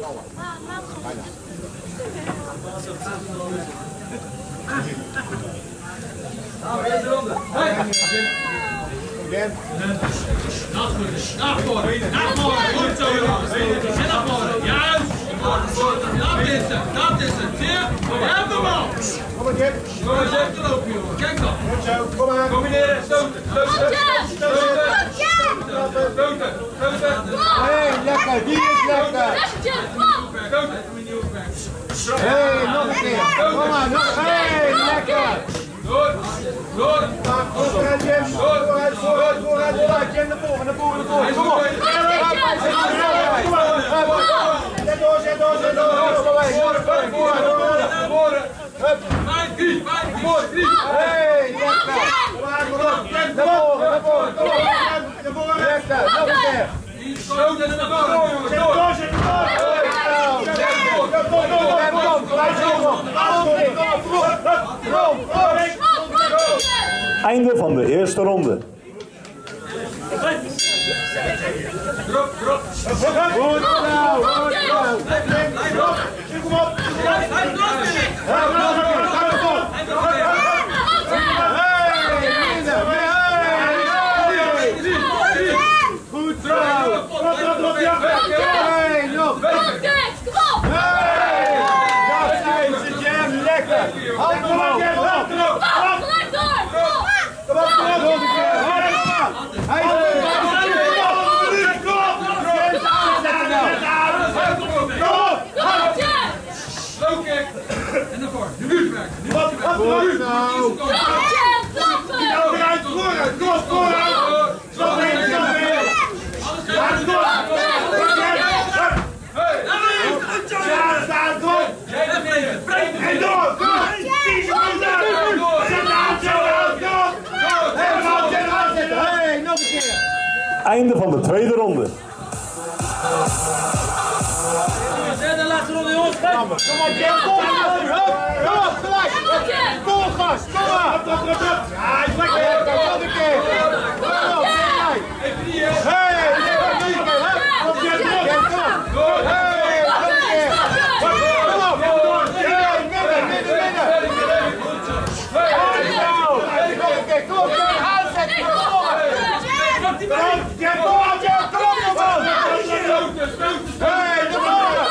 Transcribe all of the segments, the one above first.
Eerste ronde. Naar voren. Goed zo, jongens. En naar voren. Juist. Dat is het. Zie je? Je hebt hem al. Kom maar, Jip. Jongens, even erop, jongen. Kijk dan. Goed zo, kom maar. Combineren. Stoten. Hé, lekker. Die is lekker. Hé, nog een keer. Kom maar, nog. Hé, lekker. Door. Vooruit, Jim. Vooruit. Jim, naar voren. Kom op. Zet door. Hé, lekker. Naar voren. Lekker, nog een keer. Einde van de eerste ronde. Kom op. Goed zo. Hey, nog. Lekker. Hou omhoog. En naar voren. De buurt werken. Einde van de tweede ronde. De laatste ronde, jongens. Kom op, Jim. Kom op, gelijk. Kom op, gast. Kom maar. Ja, is lekker. Nog een keer. Kom op, hey, kom op, Jim. Hey, nog een keer. Kom op. Hey, midden. Nog een keer. Kom op, Jim. Aanzetten. Kom op. Jim, kom op, Jim. Kom op, man. Hey, de bal.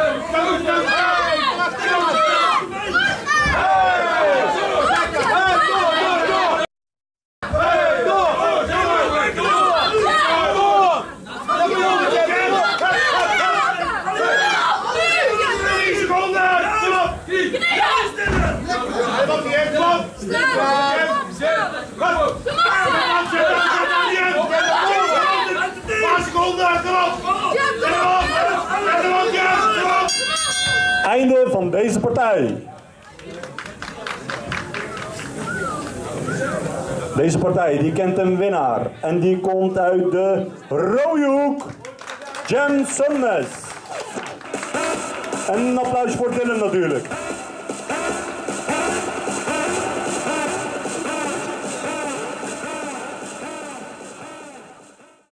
Einde van deze partij. Deze partij die kent een winnaar en die komt uit de rode hoek. Jem Sunnes. En een applaus voor Dylan natuurlijk.